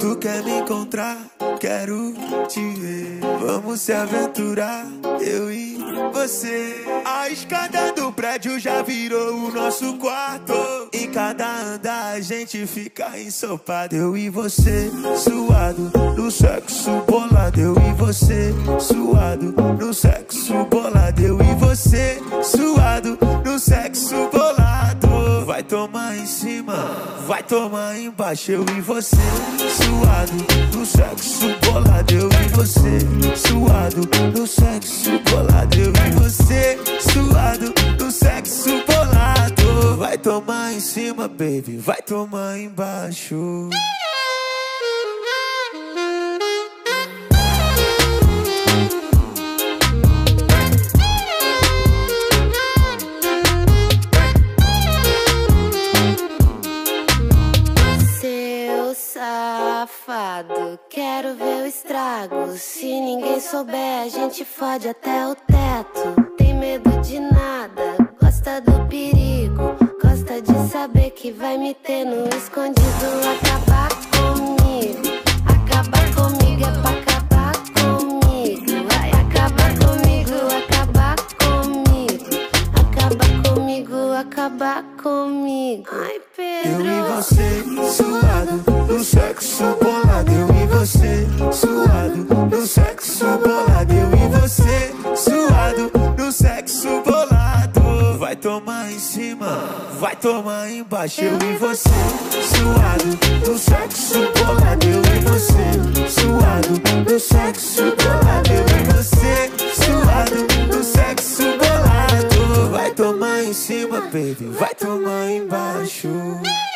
Tu quer me encontrar, quero te ver. Vamos se aventurar, eu e você. A escada do prédio já virou o nosso quarto. Em cada andar a gente fica ensopado. Eu e você, suado, no sexo bolado. Eu e você, suado, no sexo bolado. Eu e você, suado, no sexo bolado. Vai tomar em cima, vai tomar embaixo. Eu e você, suado, no sexo bolado. Eu e você, suado, no sexo bolado. Eu e você, suado, no sexo bolado. Vai tomar em cima, baby, vai tomar embaixo. Safado, quero ver o estrago. Se ninguém souber, a gente fode até o teto. Tem medo de nada, gosta do perigo. Gosta de saber que vai me ter no escondido. Acabar comigo é pra acabar comigo. Vai acabar comigo, acabar comigo. Acabar comigo. Ai, Pedro. Eu e você, suado, no sexo bolado. Eu e você, suado, no sexo bolado. Eu e você, suado, no sexo bolado. Vai tomar em cima, vai tomar embaixo. Eu e você, suado, no sexo bolado. Eu e você, suado, no sexo bolado. Eu e você, suado, no sexo bolado. Vai tomar em cima, baby, vai tomar embaixo.